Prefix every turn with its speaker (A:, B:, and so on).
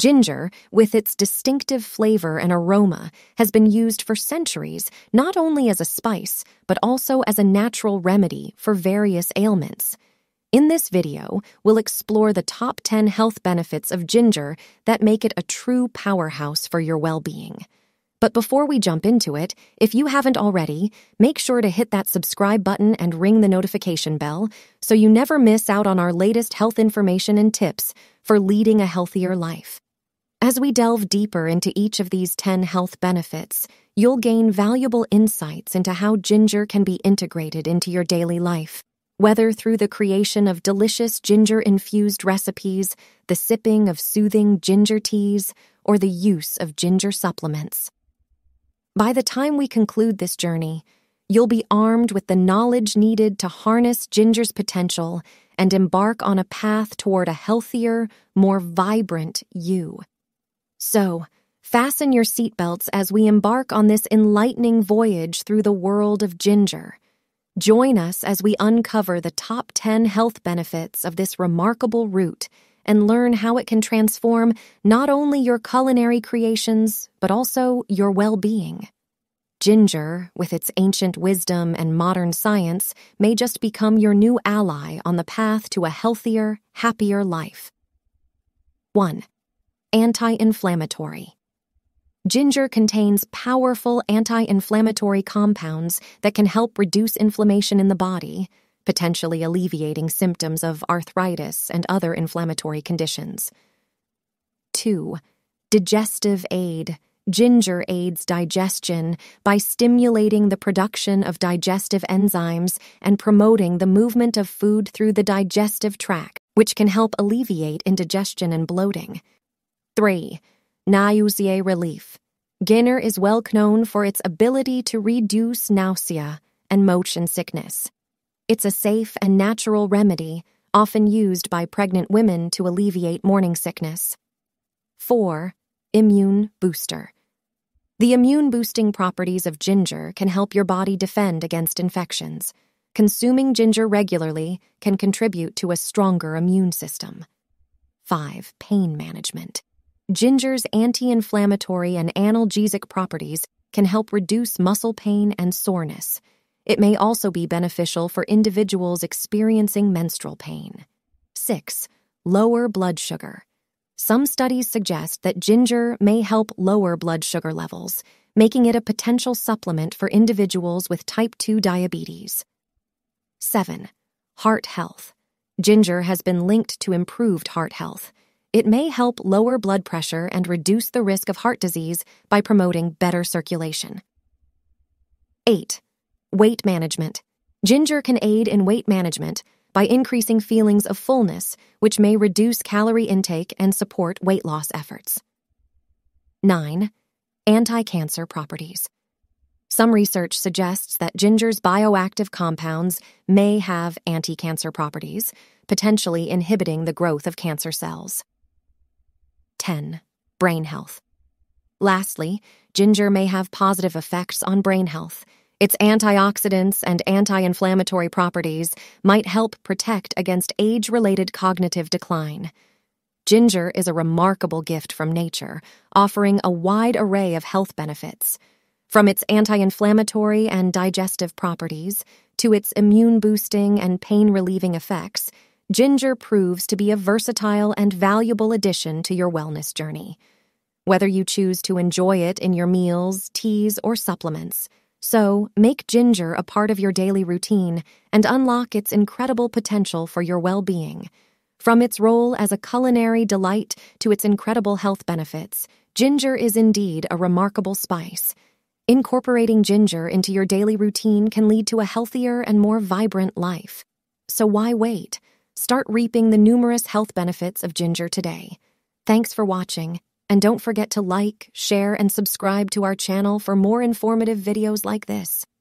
A: Ginger, with its distinctive flavor and aroma, has been used for centuries not only as a spice, but also as a natural remedy for various ailments. In this video, we'll explore the top 10 health benefits of ginger that make it a true powerhouse for your well-being. But before we jump into it, if you haven't already, make sure to hit that subscribe button and ring the notification bell so you never miss out on our latest health information and tips for leading a healthier life. As we delve deeper into each of these 10 health benefits, you'll gain valuable insights into how ginger can be integrated into your daily life, whether through the creation of delicious ginger-infused recipes, the sipping of soothing ginger teas, or the use of ginger supplements. By the time we conclude this journey, you'll be armed with the knowledge needed to harness ginger's potential and embark on a path toward a healthier, more vibrant you. So, fasten your seatbelts as we embark on this enlightening voyage through the world of ginger. Join us as we uncover the top 10 health benefits of this remarkable root and learn how it can transform not only your culinary creations, but also your well-being. Ginger, with its ancient wisdom and modern science, may just become your new ally on the path to a healthier, happier life. 1. Anti-inflammatory. Ginger contains powerful anti-inflammatory compounds that can help reduce inflammation in the body, potentially alleviating symptoms of arthritis and other inflammatory conditions. 2. Digestive aid. Ginger aids digestion by stimulating the production of digestive enzymes and promoting the movement of food through the digestive tract, which can help alleviate indigestion and bloating. 3. Nausea relief. Ginger is well known for its ability to reduce nausea and motion sickness. It's a safe and natural remedy, often used by pregnant women to alleviate morning sickness. 4. Immune booster. The immune-boosting properties of ginger can help your body defend against infections. Consuming ginger regularly can contribute to a stronger immune system. 5. Pain management. Ginger's anti-inflammatory and analgesic properties can help reduce muscle pain and soreness. It may also be beneficial for individuals experiencing menstrual pain. 6. Lower blood sugar. Some studies suggest that ginger may help lower blood sugar levels, making it a potential supplement for individuals with type 2 diabetes. 7. Heart health. Ginger has been linked to improved heart health. It may help lower blood pressure and reduce the risk of heart disease by promoting better circulation. 8. Weight management. Ginger can aid in weight management by increasing feelings of fullness, which may reduce calorie intake and support weight loss efforts. 9. Anti-cancer properties. Some research suggests that ginger's bioactive compounds may have anti-cancer properties, potentially inhibiting the growth of cancer cells. 10. Brain health. Lastly, ginger may have positive effects on brain health. Its antioxidants and anti-inflammatory properties might help protect against age-related cognitive decline. Ginger is a remarkable gift from nature, offering a wide array of health benefits. From its anti-inflammatory and digestive properties to its immune-boosting and pain-relieving effects, ginger proves to be a versatile and valuable addition to your wellness journey. Whether you choose to enjoy it in your meals, teas, or supplements, so make ginger a part of your daily routine and unlock its incredible potential for your well-being. From its role as a culinary delight to its incredible health benefits, ginger is indeed a remarkable spice. Incorporating ginger into your daily routine can lead to a healthier and more vibrant life. So why wait? Start reaping the numerous health benefits of ginger today. Thanks for watching, and don't forget to like, share, and subscribe to our channel for more informative videos like this.